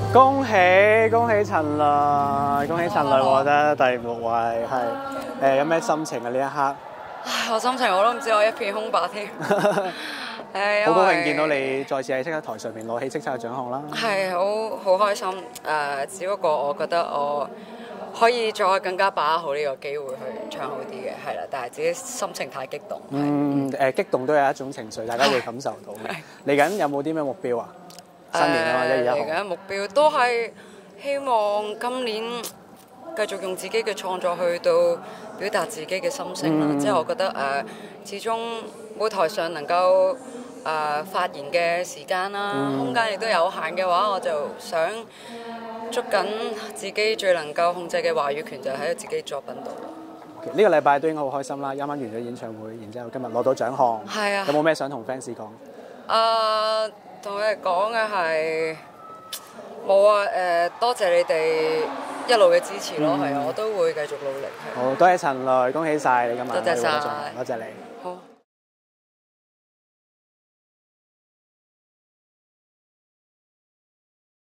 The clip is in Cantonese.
恭喜陳蕾，恭喜陳蕾獲得第6位，係有咩心情啊？呢一刻， 唉，我心情我都唔知，我一片空白添。 好高興見到你再次喺叱咤台上面攞起叱咤嘅獎項啦。 係好開心，只不過我覺得我可以再更加把握好呢個機會去唱好啲嘅，係啦。但係自己心情太激動。 激動都有一種情緒，大家會感受到嘅。嚟緊有冇啲咩目標啊？新年啊，1月1號。 嚟緊目標都係希望今年繼續用自己嘅創作去到表達自己嘅心聲啦。即係我覺得始終舞台上能夠發言嘅時間啦、空間亦都有限嘅話，我就想捉緊自己最能夠控制嘅話語權，就喺自己作品度。 呢個禮拜都應該好開心啦！啱啱完咗演唱會，然之後今日攞到獎項， 係啊。 有冇咩想同 fans 講？ 同佢哋講嘅係冇啊！多謝你哋一路嘅支持咯，係啊，我都會繼續努力。 好，多謝陳蕾，恭喜晒你今日攞到獎項，多謝你。 好。